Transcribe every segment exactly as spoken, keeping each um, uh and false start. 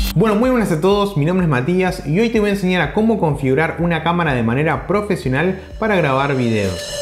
Bueno, muy buenas a todos, mi nombre es Matías y hoy te voy a enseñar a cómo configurar una cámara de manera profesional para grabar videos.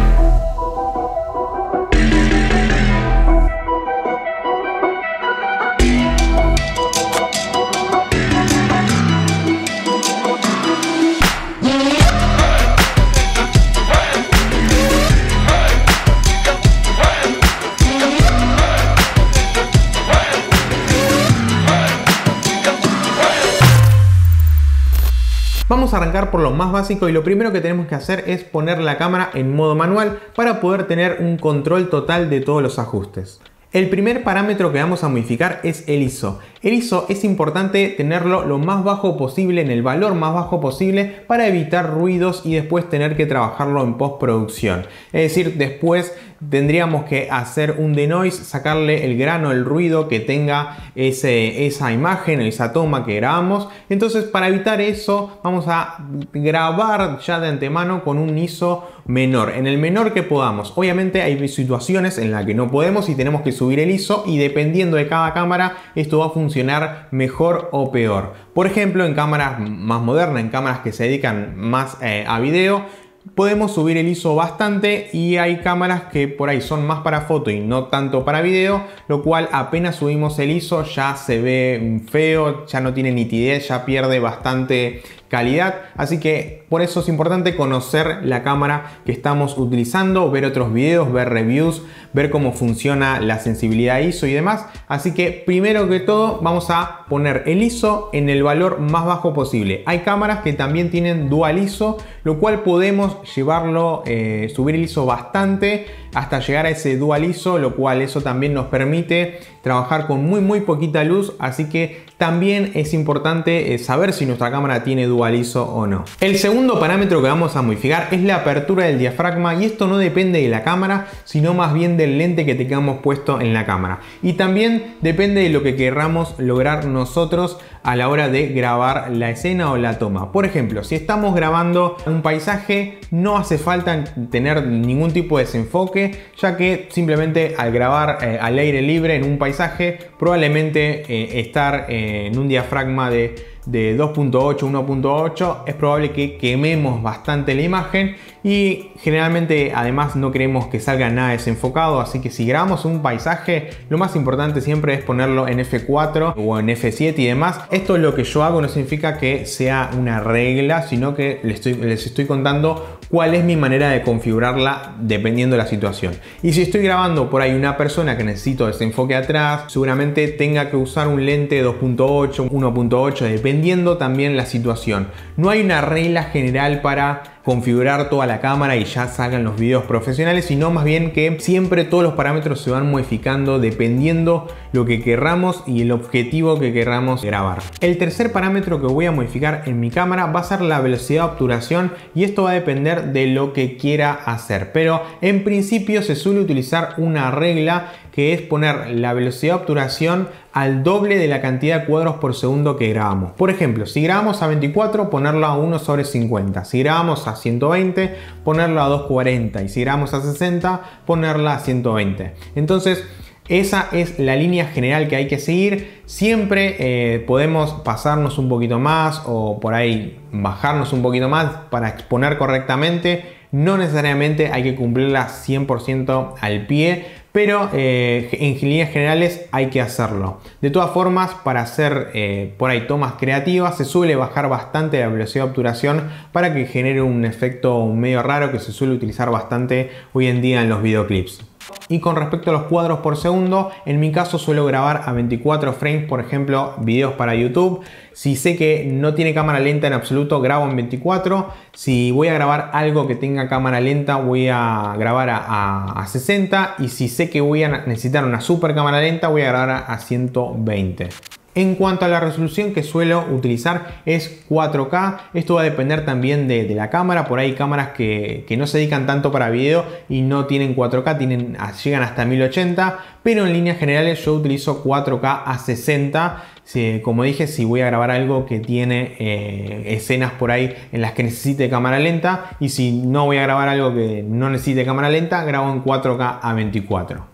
Vamos a arrancar por lo más básico y lo primero que tenemos que hacer es poner la cámara en modo manual para poder tener un control total de todos los ajustes. El primer parámetro que vamos a modificar es el I S O. El I S O es importante tenerlo lo más bajo posible, en el valor más bajo posible, para evitar ruidos y después tener que trabajarlo en postproducción. Es decir, después tendríamos que hacer un denoise, sacarle el grano, el ruido que tenga ese, esa imagen, esa toma que grabamos. Entonces, para evitar eso, vamos a grabar ya de antemano con un I S O menor, en el menor que podamos. Obviamente hay situaciones en las que no podemos y tenemos que subir el I S O, y dependiendo de cada cámara esto va a funcionar mejor o peor. Por ejemplo, en cámaras más modernas, en cámaras que se dedican más eh, a video, podemos subir el I S O bastante, y hay cámaras que por ahí son más para foto y no tanto para video, lo cual apenas subimos el I S O ya se ve feo, ya no tiene nitidez, ya pierde bastante calidad. Así que por eso es importante conocer la cámara que estamos utilizando, ver otros videos, ver reviews, ver cómo funciona la sensibilidad I S O y demás. Así que primero que todo vamos a poner el I S O en el valor más bajo posible. Hay cámaras que también tienen dual I S O, lo cual podemos llevarlo, eh, subir el I S O bastante hasta llegar a ese dual I S O, lo cual eso también nos permite trabajar con muy muy poquita luz. Así que también es importante saber si nuestra cámara tiene dual I S O o no. El segundo parámetro que vamos a modificar es la apertura del diafragma, y esto no depende de la cámara, sino más bien del lente que tengamos puesto en la cámara, y también depende de lo que queramos lograr nosotros a la hora de grabar la escena o la toma. Por ejemplo, si estamos grabando un paisaje, no hace falta tener ningún tipo de desenfoque, ya que simplemente al grabar eh, al aire libre en un paisaje, probablemente eh, estar eh, en un diafragma de, de dos punto ocho, uno punto ocho, es probable que quememos bastante la imagen, y generalmente además no queremos que salga nada desenfocado. Así que si grabamos un paisaje, lo más importante siempre es ponerlo en F cuatro o en F siete y demás. Esto es lo que yo hago, no significa que sea una regla, sino que les estoy, les estoy contando cuál es mi manera de configurarla dependiendo de la situación. Y si estoy grabando por ahí una persona que necesito desenfoque atrás, seguramente tenga que usar un lente dos punto ocho, uno punto ocho, dependiendo también la situación. No hay una regla general para configurar toda la cámara y ya salgan los videos profesionales, sino más bien que siempre todos los parámetros se van modificando dependiendo lo que querramos y el objetivo que querramos grabar. El tercer parámetro que voy a modificar en mi cámara va a ser la velocidad de obturación, y esto va a depender de lo que quiera hacer, pero en principio se suele utilizar una regla que es poner la velocidad de obturación al doble de la cantidad de cuadros por segundo que grabamos. Por ejemplo, si grabamos a veinticuatro, ponerlo a uno sobre cincuenta. Si grabamos a ciento veinte, ponerlo a doscientos cuarenta. Y si grabamos a sesenta, ponerla a ciento veinte. Entonces, esa es la línea general que hay que seguir. Siempre eh, podemos pasarnos un poquito más o por ahí bajarnos un poquito más para exponer correctamente. No necesariamente hay que cumplirla cien por ciento al pie, pero eh, en líneas generales hay que hacerlo. De todas formas, para hacer eh, por ahí tomas creativas se suele bajar bastante la velocidad de obturación para que genere un efecto medio raro que se suele utilizar bastante hoy en día en los videoclips. Y con respecto a los cuadros por segundo, en mi caso suelo grabar a veinticuatro frames, por ejemplo, videos para YouTube. Si sé que no tiene cámara lenta en absoluto, grabo en veinticuatro. Si voy a grabar algo que tenga cámara lenta, voy a grabar a, a, a sesenta. Y si sé que voy a necesitar una super cámara lenta, voy a grabar a, a ciento veinte. En cuanto a la resolución que suelo utilizar es cuatro K. Esto va a depender también de, de la cámara. Por ahí hay cámaras que, que no se dedican tanto para video y no tienen cuatro K, tienen, llegan hasta mil ochenta, pero en líneas generales yo utilizo cuatro K a sesenta. Si, como dije, si voy a grabar algo que tiene eh, escenas por ahí en las que necesite cámara lenta, y si no voy a grabar algo que no necesite cámara lenta, grabo en cuatro K a veinticuatro.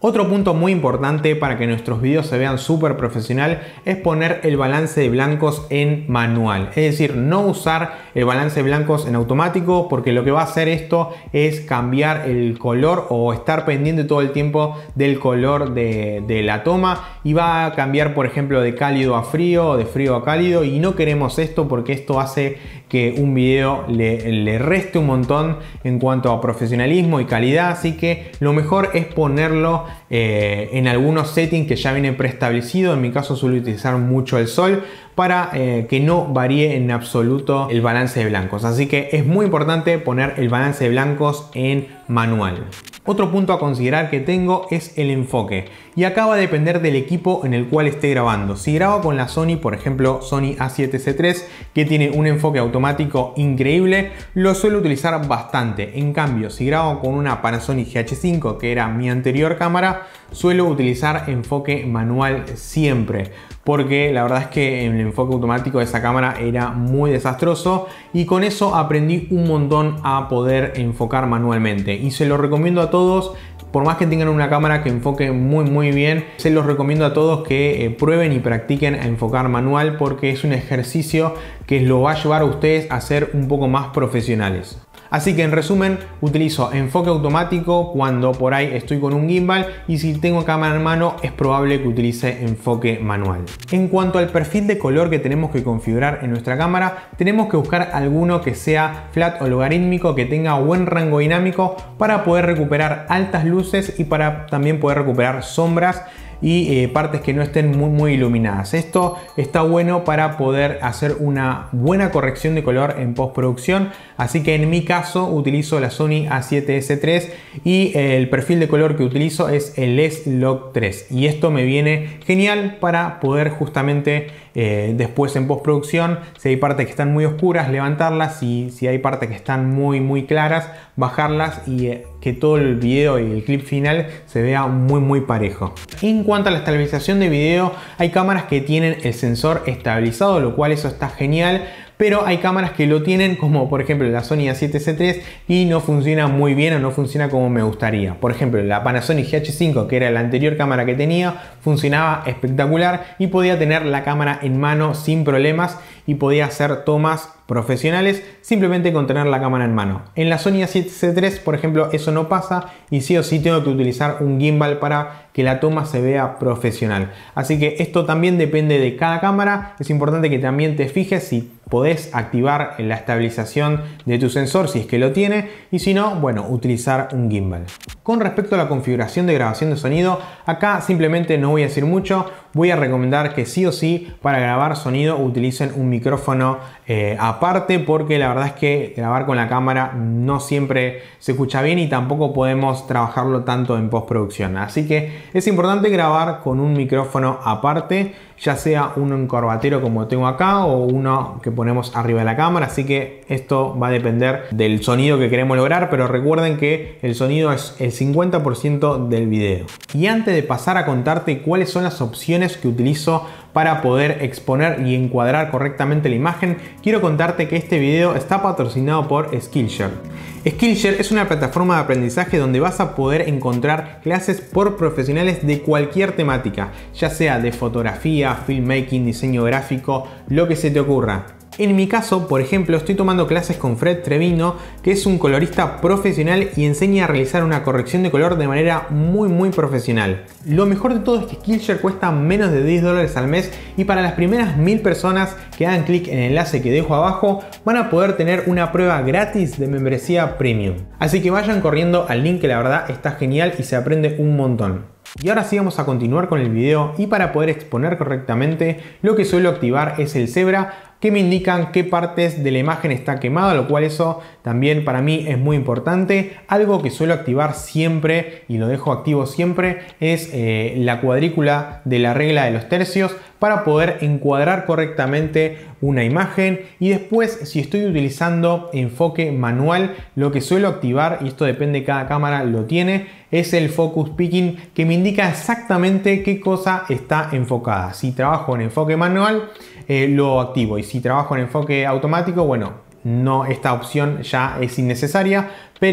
Otro punto muy importante para que nuestros videos se vean súper profesional es poner el balance de blancos en manual. Es decir, no usar el balance de blancos en automático, porque lo que va a hacer esto es cambiar el color o estar pendiente todo el tiempo del color de, de la toma, y va a cambiar, por ejemplo, de cálido a frío o de frío a cálido, y no queremos esto porque esto hace que un video le, le reste un montón en cuanto a profesionalismo y calidad. Así que lo mejor es ponerlo eh, en algunos settings que ya viene preestablecido. En mi caso suelo utilizar mucho el sol para eh, que no varíe en absoluto el balance de blancos. Así que es muy importante poner el balance de blancos en manual. Otro punto a considerar que tengo es el enfoque, y acá va a depender del equipo en el cual esté grabando. Si grabo con la Sony, por ejemplo Sony A siete C tres, que tiene un enfoque automático increíble, lo suelo utilizar bastante. En cambio, si grabo con una Panasonic G H cinco, que era mi anterior cámara, suelo utilizar enfoque manual siempre, porque la verdad es que el enfoque automático de esa cámara era muy desastroso, y con eso aprendí un montón a poder enfocar manualmente, y se lo recomiendo a todos. Por más que tengan una cámara que enfoque muy muy bien, se los recomiendo a todos que eh, prueben y practiquen a enfocar manual, porque es un ejercicio que lo va a llevar a ustedes a ser un poco más profesionales. Así que en resumen, utilizo enfoque automático cuando por ahí estoy con un gimbal, y si tengo cámara en mano es probable que utilice enfoque manual. En cuanto al perfil de color que tenemos que configurar en nuestra cámara, tenemos que buscar alguno que sea flat o logarítmico, que tenga buen rango dinámico para poder recuperar altas luces y para también poder recuperar sombras y eh, partes que no estén muy muy iluminadas. Esto está bueno para poder hacer una buena corrección de color en postproducción. Así que en mi caso utilizo la Sony A siete S tres, y eh, el perfil de color que utilizo es el S-Log tres, y esto me viene genial para poder justamente eh, después en postproducción, si hay partes que están muy oscuras, levantarlas, y si hay partes que están muy muy claras, bajarlas, y eh, que todo el video y el clip final se vea muy muy parejo. En cuanto a la estabilización de video, hay cámaras que tienen el sensor estabilizado, lo cual eso está genial, pero hay cámaras que lo tienen, como por ejemplo la Sony A siete C tres, y no funciona muy bien o no funciona como me gustaría. Por ejemplo, la Panasonic G H cinco, que era la anterior cámara que tenía, funcionaba espectacular y podía tener la cámara en mano sin problemas, y podía hacer tomas profesionales simplemente con tener la cámara en mano. En la Sony A siete C tres, por ejemplo, eso no pasa, y sí o sí tengo que utilizar un gimbal para que la toma se vea profesional. Así que esto también depende de cada cámara. Es importante que también te fijes si podés activar la estabilización de tu sensor, si es que lo tiene, y si no, bueno, utilizar un gimbal. Con respecto a la configuración de grabación de sonido, acá simplemente no voy a decir mucho. Voy a recomendar que sí o sí para grabar sonido utilicen un micrófono eh, aparte, porque la verdad es que grabar con la cámara no siempre se escucha bien y tampoco podemos trabajarlo tanto en postproducción. Así que es importante grabar con un micrófono aparte, ya sea uno encorbatero como tengo acá o uno que ponemos arriba de la cámara. Así que esto va a depender del sonido que queremos lograr, pero recuerden que el sonido es el cincuenta por ciento del video. Y antes de pasar a contarte cuáles son las opciones que utilizo para poder exponer y encuadrar correctamente la imagen, quiero contarte que este video está patrocinado por Skillshare. Skillshare es una plataforma de aprendizaje donde vas a poder encontrar clases por profesionales de cualquier temática, ya sea de fotografía, filmmaking, diseño gráfico, lo que se te ocurra. En mi caso, por ejemplo, estoy tomando clases con Fred Trevino, que es un colorista profesional y enseña a realizar una corrección de color de manera muy muy profesional. Lo mejor de todo es que Skillshare cuesta menos de diez dólares al mes, y para las primeras mil personas que hagan clic en el enlace que dejo abajo van a poder tener una prueba gratis de membresía premium. Así que vayan corriendo al link, que la verdad está genial y se aprende un montón. Y ahora sí vamos a continuar con el video, y para poder exponer correctamente lo que suelo activar es el Zebra, que me indican qué partes de la imagen está quemada, lo cual eso también para mí es muy importante. Algo que suelo activar siempre y lo dejo activo siempre es eh, la cuadrícula de la regla de los tercios, para poder encuadrar correctamente una imagen. Y después, si estoy utilizando enfoque manual, lo que suelo activar, y esto depende de cada cámara lo tiene, es el focus picking, que me indica exactamente qué cosa está enfocada. Si trabajo en enfoque manual, eh, lo activo, y si trabajo en enfoque automático, bueno, no, esta opción ya es innecesaria, pero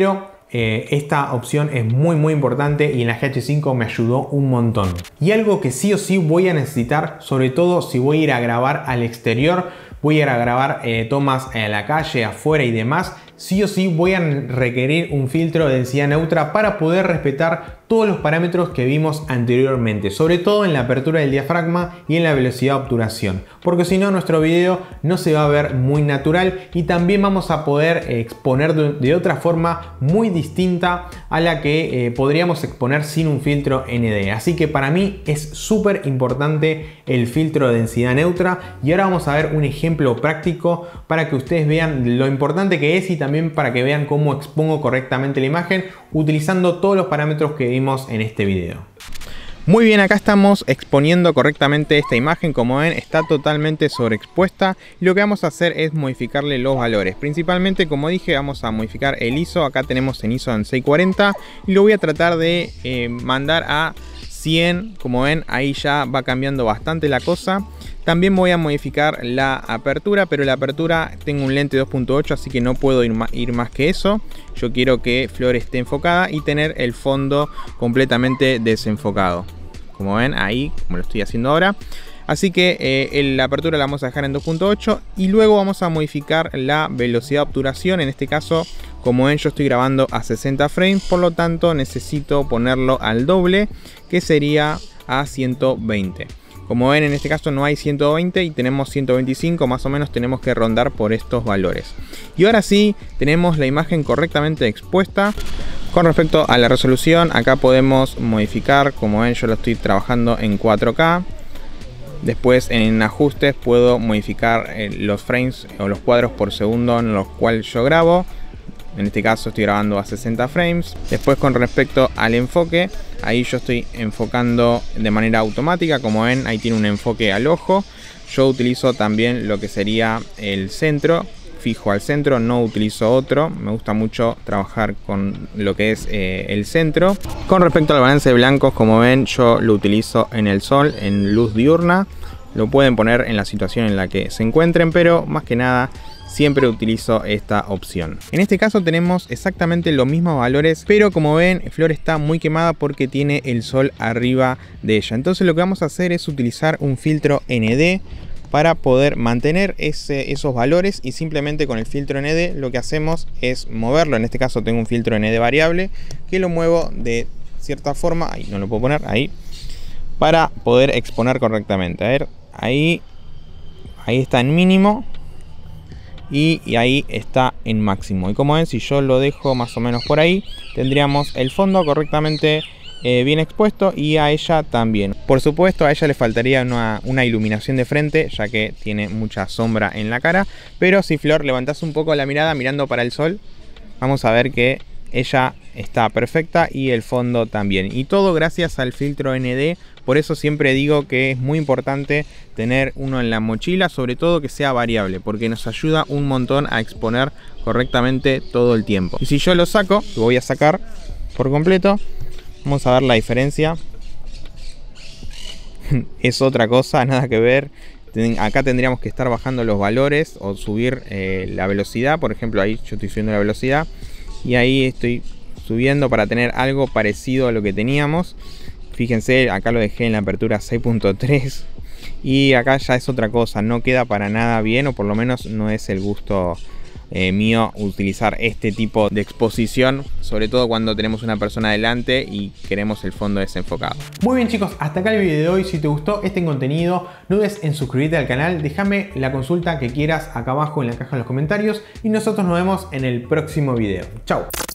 Eh, esta opción es muy muy importante y en la G H cinco me ayudó un montón. Y algo que sí o sí voy a necesitar, sobre todo si voy a ir a grabar al exterior, voy a ir a grabar eh, tomas a la calle, afuera y demás, sí o sí voy a requerir un filtro de densidad neutra para poder respetar todos los parámetros que vimos anteriormente, sobre todo en la apertura del diafragma y en la velocidad de obturación, porque si no nuestro video no se va a ver muy natural y también vamos a poder exponer de, de otra forma muy distinta a la que eh, podríamos exponer sin un filtro N D. Así que para mí es súper importante el filtro de densidad neutra y ahora vamos a ver un ejemplo práctico para que ustedes vean lo importante que es y también para que vean cómo expongo correctamente la imagen utilizando todos los parámetros que vimos en este video. Muy bien, acá estamos exponiendo correctamente esta imagen. Como ven, está totalmente sobreexpuesta y lo que vamos a hacer es modificarle los valores. Principalmente, como dije, vamos a modificar el I S O. Acá tenemos en I S O en seiscientos cuarenta y lo voy a tratar de eh, mandar a cien. Como ven, ahí ya va cambiando bastante la cosa. También voy a modificar la apertura, pero la apertura tengo un lente dos punto ocho, así que no puedo ir más, ir más que eso. Yo quiero que Flor esté enfocada y tener el fondo completamente desenfocado. Como ven ahí, como lo estoy haciendo ahora. Así que eh, la apertura la vamos a dejar en dos punto ocho y luego vamos a modificar la velocidad de obturación. En este caso, como ven, yo estoy grabando a sesenta frames, por lo tanto necesito ponerlo al doble, que sería a ciento veinte. Como ven, en este caso no hay ciento veinte y tenemos ciento veinticinco, más o menos tenemos que rondar por estos valores. Y ahora sí, tenemos la imagen correctamente expuesta. Con respecto a la resolución, acá podemos modificar, como ven, yo lo estoy trabajando en cuatro K. Después en ajustes puedo modificar los frames o los cuadros por segundo en los cuales yo grabo. En este caso estoy grabando a sesenta frames. Después, con respecto al enfoque, ahí yo estoy enfocando de manera automática. Como ven, ahí tiene un enfoque al ojo. Yo utilizo también lo que sería el centro, fijo al centro, no utilizo otro. Me gusta mucho trabajar con lo que es eh, el centro. Con respecto al balance de blancos, como ven, yo lo utilizo en el sol, en luz diurna. Lo pueden poner en la situación en la que se encuentren, pero más que nada siempre utilizo esta opción. En este caso tenemos exactamente los mismos valores, pero como ven, Flor está muy quemada porque tiene el sol arriba de ella. Entonces lo que vamos a hacer es utilizar un filtro N D para poder mantener ese, esos valores, y simplemente con el filtro N D lo que hacemos es moverlo. En este caso tengo un filtro N D variable que lo muevo de cierta forma, ahí no lo puedo poner, ahí, para poder exponer correctamente. A ver, ahí, ahí está en mínimo. Y, y ahí está en máximo. Y como ven, si yo lo dejo más o menos por ahí, tendríamos el fondo correctamente eh, bien expuesto y a ella también. Por supuesto, a ella le faltaría una, una iluminación de frente, ya que tiene mucha sombra en la cara. Pero si, Flor, levantás un poco la mirada mirando para el sol, vamos a ver que ella está perfecta y el fondo también. Y todo gracias al filtro N D. Por eso siempre digo que es muy importante tener uno en la mochila, sobre todo que sea variable, porque nos ayuda un montón a exponer correctamente todo el tiempo. Y si yo lo saco, lo voy a sacar por completo, vamos a ver la diferencia. Es otra cosa, nada que ver. Acá tendríamos que estar bajando los valores o subir eh, la velocidad. Por ejemplo, ahí yo estoy subiendo la velocidad y ahí estoy subiendo para tener algo parecido a lo que teníamos. Fíjense, acá lo dejé en la apertura seis punto tres y acá ya es otra cosa, no queda para nada bien, o por lo menos no es el gusto eh, mío utilizar este tipo de exposición, sobre todo cuando tenemos una persona delante y queremos el fondo desenfocado. Muy bien, chicos, hasta acá el video de hoy. Si te gustó este contenido, no dudes en suscribirte al canal, déjame la consulta que quieras acá abajo en la caja de los comentarios y nosotros nos vemos en el próximo video. Chao.